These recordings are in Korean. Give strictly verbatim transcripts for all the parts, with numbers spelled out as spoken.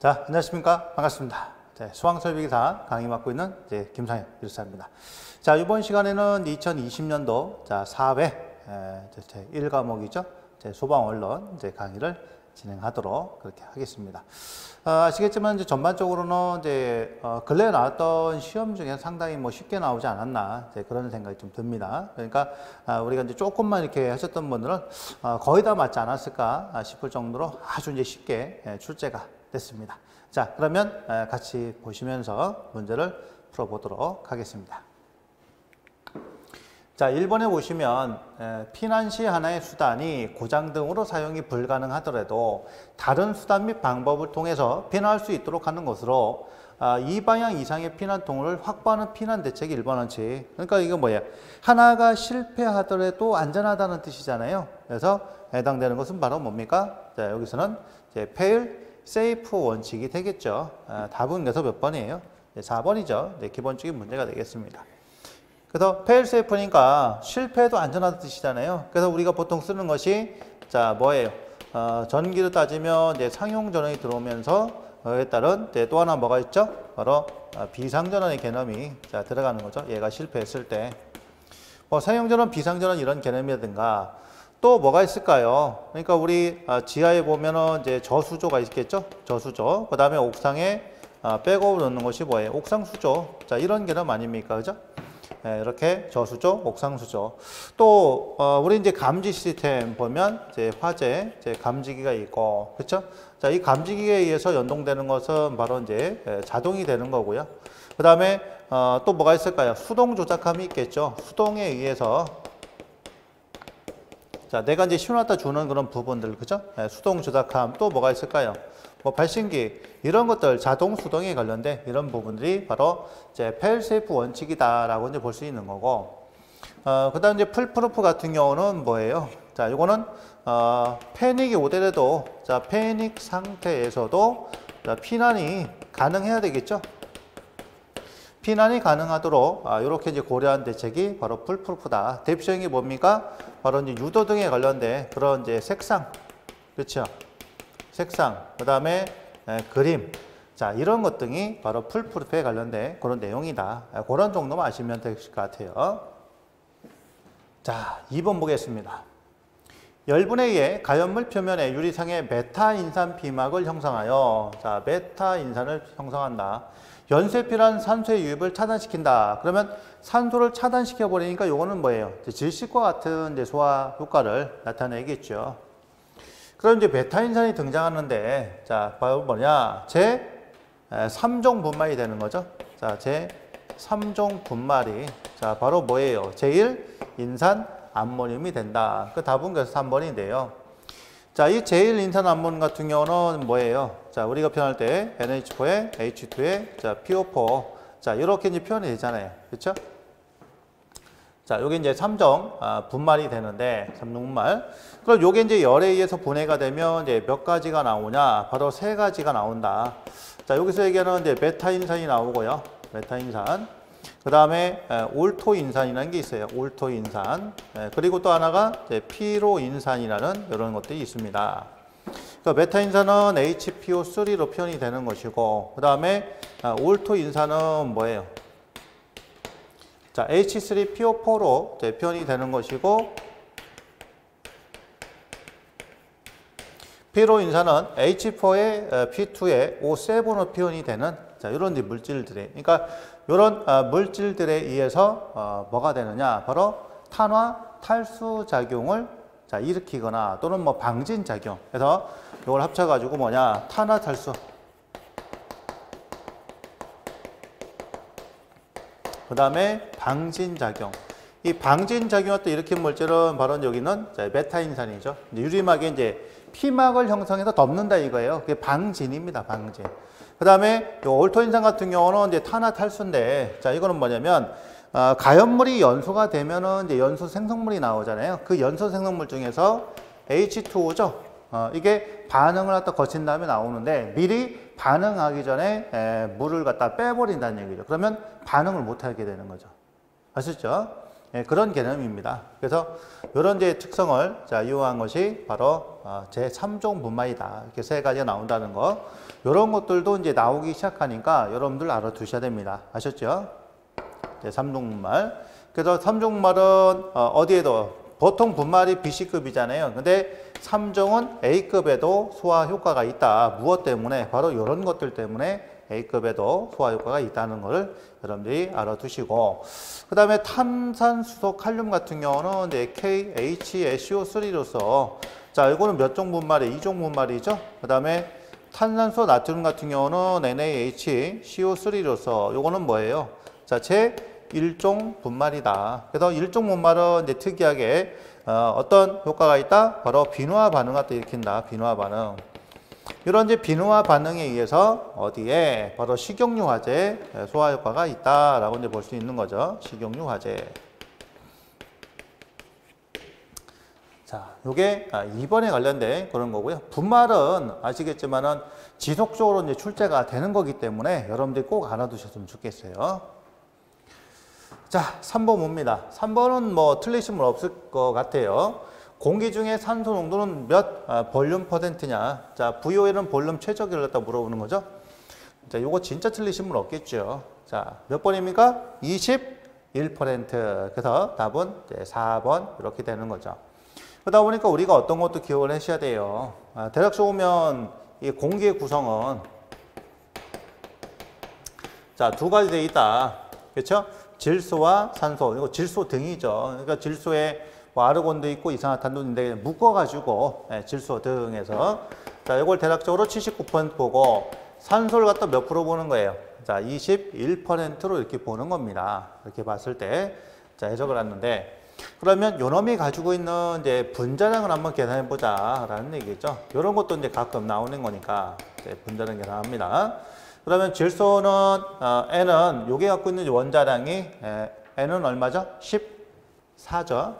자, 안녕하십니까? 반갑습니다. 네, 수학설비기사 강의 맡고 있는 이제 김상현 교수입니다. 자, 이번 시간에는 이천이십 년도 자, 사 회 제 일 과목이죠. 제 소방언론 이제 강의를 진행하도록 그렇게 하겠습니다. 어, 아시겠지만 이제 전반적으로는 이제 어, 근래에 나왔던 시험 중에 상당히 뭐 쉽게 나오지 않았나 이제 그런 생각이 좀 듭니다. 그러니까 아, 우리가 이제 조금만 이렇게 하셨던 분들은 어, 거의 다 맞지 않았을까 싶을 정도로 아주 이제 쉽게 예, 출제가 됐습니다. 자, 그러면 같이 보시면서 문제를 풀어보도록 하겠습니다. 자, 일 번에 보시면 피난 시 하나의 수단이 고장 등으로 사용이 불가능하더라도 다른 수단 및 방법을 통해서 피난할 수 있도록 하는 것으로 이 방향 이상의 피난통로를 확보하는 피난 대책이 일 번 원칙. 그러니까 이거 뭐예요? 하나가 실패하더라도 안전하다는 뜻이잖아요. 그래서 해당되는 것은 바로 뭡니까? 자, 여기서는 이제 fail 세이프 원칙이 되겠죠. 아, 답은 그래서 몇 번이에요? 네, 사 번이죠. 네, 기본적인 문제가 되겠습니다. 그래서 fail safe니까 실패도 안전하다는 뜻이잖아요. 그래서 우리가 보통 쓰는 것이 자 뭐예요? 어, 전기로 따지면 이제 상용 전원이 들어오면서 그에 따른 이제 또 하나 뭐가 있죠? 바로 어, 비상 전원의 개념이 자 들어가는 거죠. 얘가 실패했을 때 뭐 상용 전원, 비상 전원 이런 개념이라든가. 또 뭐가 있을까요? 그러니까 우리 지하에 보면은 이제 저수조가 있겠죠? 저수조. 그 다음에 옥상에 백업을 넣는 것이 뭐예요? 옥상수조. 자, 이런 개념 아닙니까? 그죠? 네, 이렇게 저수조, 옥상수조. 또, 어, 우리 이제 감지 시스템 보면 이제 화재, 이제 감지기가 있고, 그쵸? 자, 이 감지기에 의해서 연동되는 것은 바로 이제 자동이 되는 거고요. 그 다음에, 어, 또 뭐가 있을까요? 수동 조작함이 있겠죠? 수동에 의해서 자, 내가 이제 신호갖다 주는 그런 부분들, 그죠? 네, 수동 조작함, 또 뭐가 있을까요? 뭐 발신기, 이런 것들, 자동, 수동에 관련된 이런 부분들이 바로 이제 fail safe 원칙이다라고 이제 볼 수 있는 거고, 어, 그 다음 이제 풀프루프 같은 경우는 뭐예요? 자, 이거는, 어, 패닉이 오더라도, 자, 패닉 상태에서도 자, 피난이 가능해야 되겠죠? 피난이 가능하도록 아, 이렇게 이제 고려한 대책이 바로 풀프루프다. 대표적인 게 뭡니까? 바로 이제 유도 등에 관련된 그런 이제 색상, 그렇죠? 색상, 그 다음에 그림, 자 이런 것 등이 바로 풀프루프에 관련된 그런 내용이다. 아, 그런 정도만 아시면 될 것 같아요. 자, 이 번 보겠습니다. 열분에 의해 가연물 표면에 유리상의 메타 인산 비막을 형성하여 자 메타 인산을 형성한다. 연쇄필요한 산소의 유입을 차단시킨다. 그러면 산소를 차단시켜 버리니까 요거는 뭐예요? 질식과 같은 이제 소화 효과를 나타내겠죠. 그럼 이제 메타인산이 등장하는데 자 바로 뭐냐? 제 삼 종 분말이 되는 거죠. 자, 제 삼 종 분말이 자 바로 뭐예요? 제일 인산 암모늄이 된다. 그 답은 그래서 삼 번인데요. 자, 이 제일 인산 암모늄 같은 경우는 뭐예요? 자, 우리가 표현할 때 엔 에이치 포에 에이치 투에 자, 피 오 포. 자, 이렇게 이제 표현이 되잖아요. 그렇죠? 자, 요게 이제 삼 종 아, 분말이 되는데 삼 종 분말. 그럼 요게 이제 열에 의해서 분해가 되면 이제 몇 가지가 나오냐? 바로 세 가지가 나온다. 자, 여기서 얘기하는 이제 메타인산이 나오고요. 메타인산. 그 다음에 올토인산이라는 게 있어요. 올토인산. 그리고 또 하나가 피로인산이라는 이런 것들이 있습니다. 그러니까 메타인산은 에이치 피 오 쓰리로 표현이 되는 것이고, 그 다음에 올토인산은 뭐예요? 자, 에이치 쓰리 피 오 포로 표현이 되는 것이고, 피로인산은 에이치 포에 피 투에 오 세븐으로 표현이 되는 자, 이런 물질들이. 그러니까 이런 어, 물질들에 의해서 어, 뭐가 되느냐? 바로 탄화 탈수 작용을 자, 일으키거나 또는 뭐 방진 작용. 그래서 이걸 합쳐 가지고 뭐냐? 탄화 탈수. 그다음에 방진 작용. 이 방진 작용을 또 일으킨 물질은 바로 여기는 자, 메타인산이죠. 유리막에 이제 피막을 형성해서 덮는다 이거예요. 그게 방진입니다. 방진. 그 다음에 올토인산 같은 경우는 이제 탄화 탈수인데, 자, 이거는 뭐냐면, 어, 가연물이 연소가 되면은 이제 연소 생성물이 나오잖아요. 그 연소 생성물 중에서 에이치 투 오죠. 어, 이게 반응을 갖다 거친 다음에 나오는데, 미리 반응하기 전에 에, 물을 갖다 빼버린다는 얘기죠. 그러면 반응을 못 하게 되는 거죠. 아시죠? 예, 그런 개념입니다. 그래서 이런 이제 특성을 자, 이용한 것이 바로 어, 제삼 종 분말이다. 이렇게 세 가지가 나온다는 거. 이런 것들도 이제 나오기 시작하니까 여러분들 알아두셔야 됩니다. 아셨죠? 제삼 종 분말. 그래서 삼 종 분말은 어, 어디에도 보통 분말이 B씨급이잖아요. 근데 삼 종은 A급에도 소화 효과가 있다. 무엇 때문에? 바로 이런 것들 때문에 A급에도 소화 효과가 있다는 것을 여러분들이 알아두시고, 그 다음에 탄산수소 칼륨 같은 경우는 이제 케이 에이치 에스 오 쓰리로서, 자, 이거는 몇 종 분말이? 이 종 분말이죠. 그 다음에 탄산소 나트륨 같은 경우는 엔 에이 에이치 씨 오 쓰리로서, 이거는 뭐예요? 자, 제 일 종 분말이다. 그래서 일 종 분말은 이제 특이하게 어, 어떤 효과가 있다? 바로 비누화 반응을 또 일으킨다. 비누화 반응. 이런 이제 비누화 반응에 의해서 어디에 바로 식용유 화재 소화 효과가 있다라고 이제 볼 수 있는 거죠. 식용유 화재. 자, 요게 이 번에 관련된 그런 거고요. 분말은 아시겠지만은 지속적으로 이제 출제가 되는 거기 때문에 여러분들이 꼭 알아두셨으면 좋겠어요. 자, 삼 번 뭡니다. 삼 번은 뭐 틀리신 분 없을 것 같아요. 공기 중에 산소 농도는 몇 아, 볼륨 퍼센트냐. 자, 브이오엘은 볼륨 최저기를 갖다 물어보는 거죠. 자, 요거 진짜 틀리신 분 없겠죠. 자, 몇 번입니까? 이십일 퍼센트. 그래서 답은 이제 사 번 이렇게 되는 거죠. 그러다 보니까 우리가 어떤 것도 기억을 하셔야 돼요. 아, 대략적으로 보면 이 공기의 구성은 자, 두 가지 돼 있다. 그렇죠? 질소와 산소. 이거 질소 등이죠. 그러니까 질소에 뭐 아르곤도 있고 이산화탄도 있는데 묶어가지고 네, 질소 등에서 자, 이걸 대략적으로 칠십구 퍼센트 보고 산소를 갖다 몇 프로 보는 거예요. 자, 이십일 퍼센트로 이렇게 보는 겁니다. 이렇게 봤을 때 자, 해석을 했는데, 그러면 요놈이 가지고 있는 이제 분자량을 한번 계산해 보자라는 얘기죠. 이런 것도 이제 가끔 나오는 거니까 이제 분자량 계산합니다. 그러면 질소는 어, N은 요게 갖고 있는 원자량이 에, N은 얼마죠? 십사죠.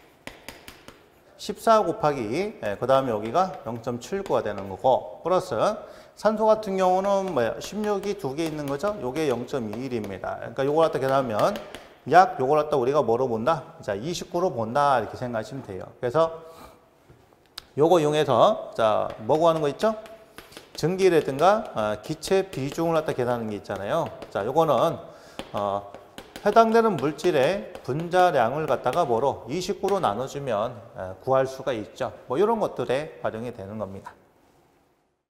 십사 곱하기 예, 그 다음에 여기가 영 점 칠구가 되는 거고, 플러스 산소 같은 경우는 뭐야? 십육이 두 개 있는 거죠? 요게 영 점 이일입니다. 그러니까 요걸 갖다 계산하면 약 요걸 갖다 우리가 뭐로 본다? 자, 이십구로 본다. 이렇게 생각하시면 돼요. 그래서 요거 이용해서 자, 뭐 구하는 거 있죠? 증기라든가 어, 기체 비중을 갖다 계산하는 게 있잖아요. 자, 요거는 어, 해당되는 물질의 분자량을 갖다가 뭐로 이십구로 나눠주면 구할 수가 있죠. 뭐 이런 것들에 활용이 되는 겁니다.